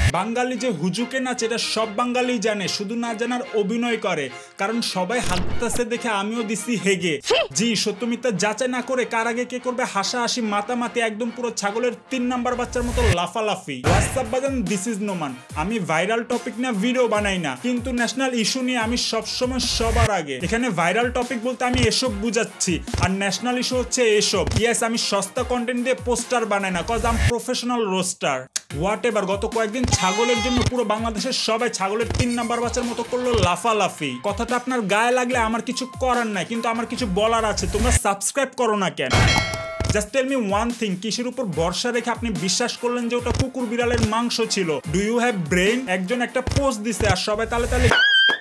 বাঙালি যে হুজুকে নাচে এটা সব বাঙালি জানে, শুধু না জানার অভিনয় করে, কারণ সবাই হাঁটতেছে দেখে আমিও দিছি হেগে। জি, সত্য মিথ্যা যাচাই না করে কার আগে কে করবে হাসাহাসি মাতামাতি, একদম পুরো ছাগলের 3 নাম্বার বাচ্চার মতো লাফালাফি। হোয়াটসঅ্যাপ বাজান, দিস ইজ নোমান। আমি ভাইরাল টপিক না ভিডিও বানাই না, কিন্তু ন্যাশনাল ইস্যু নিয়ে আমি সবসময় সবার আগে। এখানে ভাইরাল টপিক বলতে আমি এসব বুঝাচ্ছি, আর ন্যাশনাল ইস্যু হচ্ছে এসব। ইয়েস, আমি সস্তা কন্টেন্ট দিয়ে পোস্টার বানাই না, cause I am professional roaster. Whatever, গত কয়েকদিন ছাগলের জন্য পুরো বাংলাদেশের সবাই ছাগলের 3 নাম্বার বাচ্চার মতো করলো লাফালাফি। কথাটা আপনার গায়ে লাগলে আমার কিছু করার নাই, কিন্তু আমার কিছু বলার আছে। তোমরা সাবস্ক্রাইব করো না কেন? Just tell me one thing, কিসের উপর ভরসা রেখে আপনি বিশ্বাস করলেন যে ওটা কুকুর বিড়ালের মাংস ছিল? Do you have brain? একজন একটা পোস্ট দিছে আর সবাই তালে তালে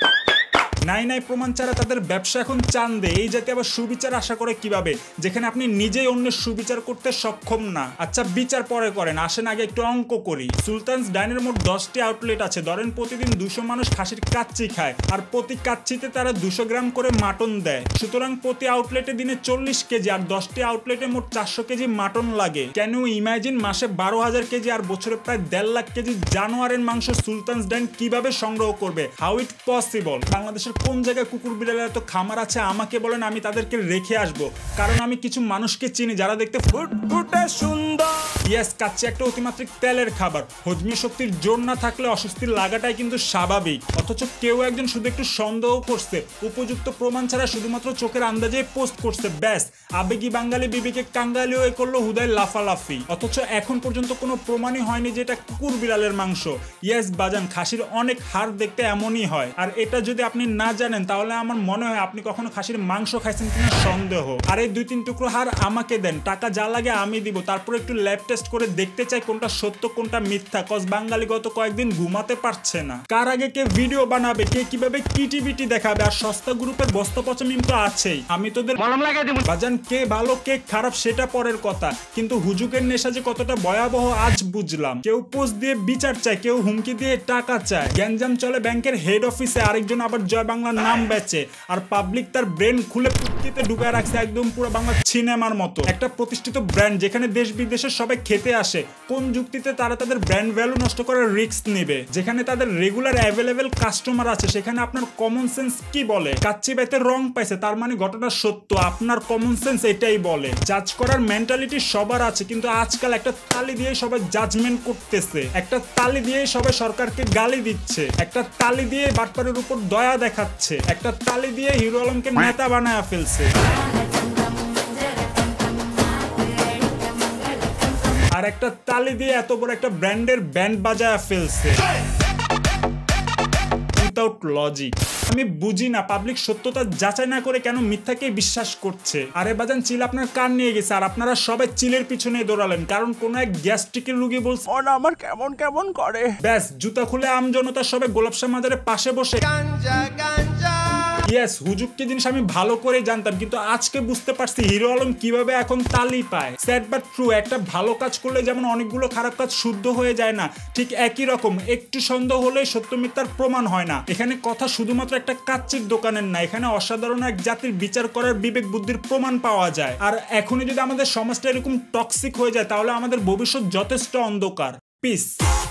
নাই প্রমাণ ছাড়া তাদের ব্যবসা এখন চান্দে। এই জাতীয় আবার সুবিচার আশা করে কিভাবে, যেখানে আপনি নিজেই অন্যের সুবিচার করতে সক্ষম না? আচ্ছা, বিচার পরে করেন, আসেন আগে একটু অঙ্ক করি। সুলতানস ডাইনের মোট 10টি আউটলেট আছে। ধরেন প্রতিদিন 200 মানুষ খাসির কাচ্চি খায়, আর প্রতি কাচ্চিতে তারা 200 গ্রাম করে মাটন দেয়। সুতরাং প্রতি আউটলেটে দিনে 40 কেজি, আর 10টি আউটলেটে মোট 400 কেজি মাটন লাগে। ক্যান ইউ ইমাজিন, মাসে 12,000 কেজি আর বছরে প্রায় 1.5 লাখ কেজি জানোয়ারের মাংস সুলতানস ডাইন কিভাবে সংগ্রহ করবে? How it possible? বাংলাদেশের কোন জায়গায় কুকুর বিড়ালের এত খামার আছে আমাকে বলেন, আমি তাদেরকে রেখে আসবো। কারণ আমি কিছু মানুষকে চিনি যারা দেখতে ফুটফুটে সুন্দর। ইয়েস, কাচ্চি একটা অতিমাত্রিক তেলের খাবার। হজমি শক্তির জোর না থাকলে অস্বস্তির লাগাটাই কিন্তু স্বাভাবিক। অথচ কেউ একজন শুধু একটু সন্দেহ করছে, উপযুক্ত প্রমাণ ছাড়া শুধুমাত্র চোখের আন্দাজে পোস্ট করছে, ব্যাস আবেগী বাঙালি বিবেকে কাঙ্গালি হয়ে করলো হুদায় লাফালাফি। অথচ এখন পর্যন্ত কোনো প্রমাণই হয়নি যে এটা কুকুর বিড়ালের মাংস। ইয়েস বাজান, খাসির অনেক হাড় দেখতে এমনই হয়, আর এটা যদি আপনি না জানেন তাহলে আমার মনে হয় আপনি কখনো খাসির মাংস খাইছেন কিনা সন্দেহ। আর এই 2-3 টুকরো হাড় আমাকে দেন, টাকা যা লাগে আমি দিব, তারপর একটু ল্যাব টেস্ট করে দেখতে চাই কোনটা সত্য কোনটা মিথ্যা। কজ বাঙালি গত কয়েকদিন ঘুমাতে পারছে না। কার আগে কে ভিডিও বানাবে, কে কিভাবে কিটিভিটি দেখাবে, আর সস্তা গ্রুপের বস্তা পচা মিম তো আছেই। আমি তোদের মলম লাগাই দেব বাজান, কে ভালো কে খারাপ সেটা পরের কথা, কিন্তু হুজুকের নেশা যে কতটা ভয়াবহ আজ বুঝলাম। কেউ পোস্ট দিয়ে বিচার চায়, কেউ হুমকি দিয়ে টাকা চায়। গ্যাঞ্জাম চলে ব্যাংকের হেড অফিসে, আরেকজন আবার জয় বাংলার নাম বেচে, আর পাবলিক তার ব্রেন খুলে পুটকিতে ঢুকায় রাখছে একদম পুরো বাংলা সিনেমার মতো। একটা প্রতিষ্ঠিত ব্র্যান্ড যেখানে দেশ বিদেশের সবাই খেতে আসে, কোন যুক্তিতে তারা তাদের ব্র্যান্ড ভ্যালু নষ্ট করার রিস্ক নেবে? যেখানে তাদের রেগুলার অ্যাভেলেবেল কাস্টমার আছে, সেখানে আপনার কমন সেন্স কি বলে? কাচ্চি বাইতে রং পাইছে তার মানে ঘটনা সত্য, আপনার কমন সেন্স এটাই বলে। জাজ করার মেন্টালিটি সবার আছে, কিন্তু আজকাল একটা তালি দিয়ে সবাই জাজমেন্ট করতেছে, একটা তালি দিয়ে সবাই সরকারকে গালি দিচ্ছে, একটা তালি দিয়ে বাটপারের উপর দয়া দেখাচ্ছে, একটা তালি দিয়ে হিরো আলমকে নেতা বানায় ফেলছে, আর একটা তালি দিয়ে এত বড় একটা ব্র্যান্ডের ব্যান্ড বাজায় ফেলছে উইথাউট লজিক। আমি বুঝি না পাবলিক সত্যতা যাচাই না করে কেন মিথ্যাকে বিশ্বাস করছে। আরে বাজান, চিল আপনার কান নিয়ে গেছে, আর আপনারা সবাই চিলের পিছনে দৌড়ালেন কারণ কোন এক গ্যাস্ট্রিকের রোগী বলছে আমার কেমন কেমন করে। ব্যাস জুতা খুলে আমজনতা সবাই গোলাপশাহ মাজারের পাশে বসে গাঞ্জা গাঞ্জা। ইয়েস, হুজুক কি জিনিস আমি ভালো করে জানতাম, কিন্তু আজকে বুঝতে পারছি হিরো আলম কিভাবে এখন তালি পায়। স্যাড বাট ট্রু, একটা ভালো কাজ করলে যেমন অনেকগুলো খারাপ কাজ শুদ্ধ হয়ে যায় না, ঠিক একই রকম একটু সন্দেহ হলে সত্য মিথ্যার প্রমাণ হয় না। এখানে কথা শুধুমাত্র একটা কাচ্চির দোকানের না, এখানে অসাধারণ এক জাতির বিচার করার বিবেক বুদ্ধির প্রমাণ পাওয়া যায়। আর এখনই যদি আমাদের সমাজটা এরকম টক্সিক হয়ে যায় তাহলে আমাদের ভবিষ্যৎ যথেষ্ট অন্ধকার। পিস।